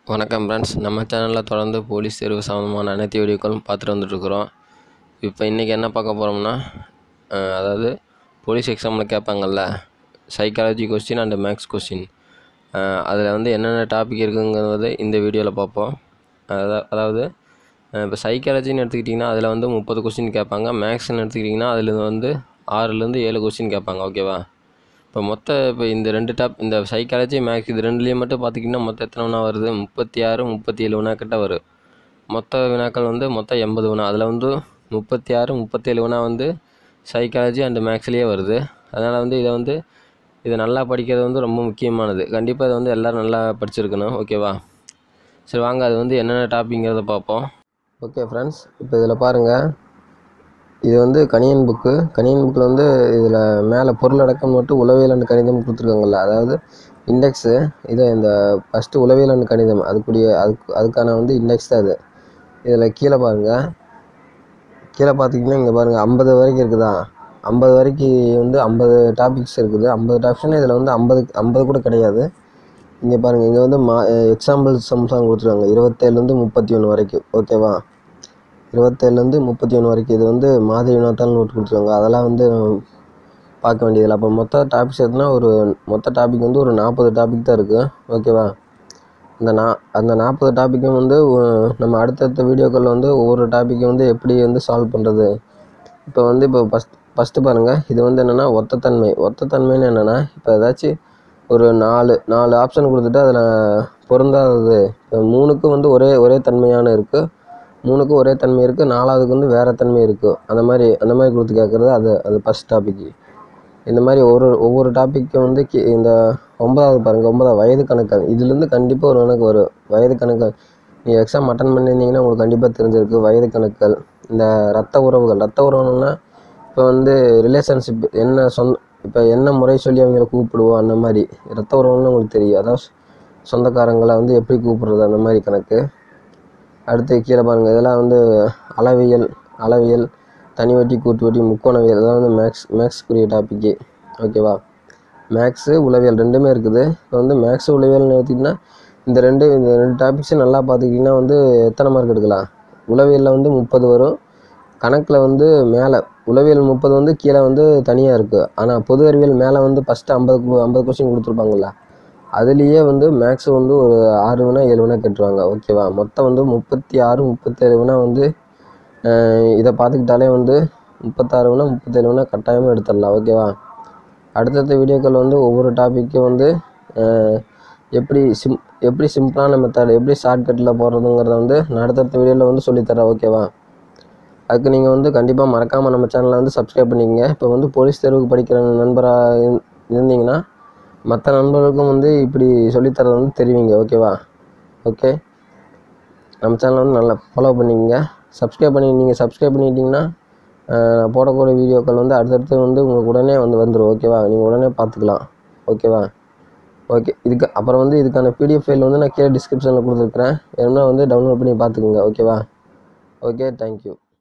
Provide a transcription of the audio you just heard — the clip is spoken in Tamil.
வணக்கம் ஃப்ரெண்ட்ஸ், நம்ம சேனலில் தொடர்ந்து போலீஸ் தேர்வு சம்மந்தமான அனைத்து வீடியோக்களும் பார்த்துட்டு வந்துட்டுருக்குறோம். இப்போ இன்றைக்கி என்ன பார்க்க போகிறோம்னா, அதாவது போலீஸ் எக்ஸாமில் கேட்பாங்கள்ல, psychology question and maths question, அதில் வந்து என்னென்ன டாபிக் இருக்குங்கிறத இந்த வீடியோவில் பார்ப்போம். அதாவது இப்போ சைக்காலஜின்னு எடுத்துக்கிட்டிங்கன்னா அதில் வந்து 30 கொஸ்டின் கேட்பாங்க. மேக்ஸ்ன்னு எடுத்துக்கிட்டிங்கன்னா அதில் வந்து 6லேருந்து 7 கொஸ்டின் கேட்பாங்க. ஓகேவா? இப்போ இந்த இந்த சைக்காலஜி, மேக்ஸ் இது ரெண்டுலேயும் மட்டும் பார்த்திங்கன்னா மொத்தம் எத்தனை வினா வருது? 36 37 வினா கிட்ட வரும். மொத்த வினாக்கள் வந்து மொத்தம் 80 வினா. அதில் வந்து 36 37 வினா வந்து சைக்காலஜி அண்டு மேக்ஸ்லேயே வருது. அதனால் வந்து இதை நல்லா படிக்கிறது வந்து ரொம்ப முக்கியமானது. கண்டிப்பாக இதை வந்து எல்லோரும் நல்லா படிச்சிருக்கணும். ஓகேவா? சரி, வாங்க அது வந்து என்னென்ன டாபிக்ங்கிறத பார்ப்போம். ஓகே ஃப்ரெண்ட்ஸ், இப்போ இதில் பாருங்கள், இது வந்து கணியன் புக்கில் வந்து இதில் மேலே பொருளடக்கம் மட்டும் உளவியல் அண்டு கணிதம் கொடுத்துருக்காங்கல்ல, அதாவது இண்டெக்ஸு. இந்த ஃபஸ்ட்டு உளவியல் அண்டு கணிதம் அதுக்கான வந்து இண்டெக்ஸ் தான் இது. இதில் கீழே பாருங்கள், கீழே பார்த்தீங்கன்னா இங்கே பாருங்கள் 50 வரைக்கும் இருக்குதா? 50 வரைக்கும் வந்து 50 டாபிக்ஸ் இருக்குது. 50 டாபிக்ஸ்னால் இதில் வந்து 50 கூட கிடையாது. இங்கே பாருங்கள், இங்கே வந்து எக்ஸாம்பிள் சம்ஸாக கொடுத்துருக்காங்க 27லேருந்து 31 வரைக்கும். ஓகேவா? 27லேருந்து 31 வரைக்கும். இது வந்து மாதிரி வினாத்தாள் நோட் கொடுத்துருவாங்க. அதெல்லாம் வந்து பார்க்க வேண்டியதில்லை. அப்போ மொத்த டாபிக்ஸ் எடுத்துனா மொத்த டாபிக் வந்து ஒரு 40 டாபிக் தான் இருக்குது. ஓகேவா? அந்த 40 டாப்பிக்கும் வந்து நம்ம அடுத்தடுத்த வீடியோக்களில் வந்து ஒவ்வொரு டாப்பிக்கும் வந்து எப்படி வந்து சால்வ் பண்ணுறது. இப்போ ஃபஸ்ட்டு பாருங்கள், இது வந்து என்னென்னா ஒத்தத்தன்மைன்னு என்னென்னா, இப்போ ஏதாச்சும் ஒரு 4 ஆப்ஷன் கொடுத்துட்டு அதில் பொருந்தாதது, இப்போ 3க்கும் வந்து ஒரே தன்மையான இருக்குது, 3க்கும் ஒரே தன்மை இருக்குது, 4வதுக்கு வந்து வேறு தன்மை இருக்குது. அந்த மாதிரி கொடுத்து கேட்குறது அது ஃபஸ்ட் டாபிக். இந்த மாதிரி ஒவ்வொரு டாப்பிக்கும் வந்து இந்த 9வது பாருங்கள், 9வது வயது கணக்குகள். இதுலேருந்து கண்டிப்பாக ஒரு கணக்கு வரும். வயது கணக்குகள் நீங்கள் எக்ஸாம் அட்டன் பண்ணியிருந்தீங்கன்னா உங்களுக்கு கண்டிப்பாக தெரிஞ்சிருக்கு. வயது கணக்குகள், இந்த ரத்த உறவுகள்னா இப்போ வந்து ரிலேஷன்ஷிப் இப்போ என்ன முறை சொல்லி அவங்கள கூப்பிடுவோம், அந்த மாதிரி ரத்த உறவுன்னு உங்களுக்கு தெரியும். அதாவது சொந்தக்காரங்களை வந்து எப்படி கூப்பிடுறது, அந்த மாதிரி கணக்கு. அடுத்து கீழே பாருங்கள், இதெல்லாம் வந்து அளவியல், தனி வட்டி, கூட்டு வட்டி, முக்கோணவியல், இதெல்லாம் வந்து மேக்ஸுக்குரிய டாப்பிக்கு. ஓகேவா? மேக்ஸு உளவியல் ரெண்டுமே இருக்குது. இப்போ வந்து மேக்ஸு உளவியல்னு எடுத்திங்கன்னா இந்த ரெண்டு டாபிக்ஸும் நல்லா பார்த்துக்கிட்டிங்கன்னா வந்து எத்தனை மார்க் எடுக்கலாம்? உளவியலில் வந்து 30 வரும். கணக்கில் வந்து மேலே உளவியல் 30 வந்து கீழே வந்து தனியாக இருக்குது. ஆனால் பொது அறிவியல் மேலே வந்து ஃபஸ்ட்டு 50 கொஸ்டின் கொடுத்துருப்பாங்கள்ல, அதுலேயே வந்து மேக்ஸு வந்து ஒரு 6 வினா 7 வினா கேட்டுருவாங்க. ஓகேவா? மொத்தம் வந்து 36 37 வினா வந்து இதை பார்த்துக்கிட்டாலே வந்து 36 வினா 37 வினா கட்டாயமாக எடுத்துடலாம். ஓகேவா? அடுத்தடுத்த வீடியோக்கள் வந்து ஒவ்வொரு டாப்பிக்கும் வந்து எப்படி சிம்பிளான மெத்தட், எப்படி ஷார்ட்கட்டில் போடுறதுங்கிறத வந்து நான் அடுத்தடுத்த வீடியோவில் வந்து சொல்லித்தரேன். ஓகேவா? அதுக்கு நீங்கள் வந்து கண்டிப்பாக மறக்காமல் நம்ம சேனலை வந்து சப்ஸ்கிரைப் பண்ணிக்கங்க. இப்போ வந்து போலீஸ் தேர்வுக்கு படிக்கிற நண்பராக இருந்தீங்கன்னா மற்ற நண்பர்களுக்கும் வந்து இப்படி சொல்லித்தரதை வந்து தெரிவிங்க. ஓகேவா? ஓகே, நம்ம சேனலை வந்து நல்லா ஃபாலோ பண்ணிக்கங்க. சப்ஸ்கிரைப் பண்ணிட்டீங்கன்னா நான் போடக்கூடிய வீடியோக்கள் வந்து அடுத்தடுத்து வந்து உங்களுக்கு உடனே வந்துடும். ஓகேவா? நீங்கள் உடனே பார்த்துக்கலாம். ஓகேவா? ஓகே, அப்புறம் வந்து இதுக்கான PDF ஃபைல் வந்து நான் கீழே டிஸ்கிரிப்ஷனில் கொடுத்துருக்குறேன். வேணும்னா வந்து டவுன்லோட் பண்ணி பார்த்துக்குங்க. ஓகேவா? Okay, thank you.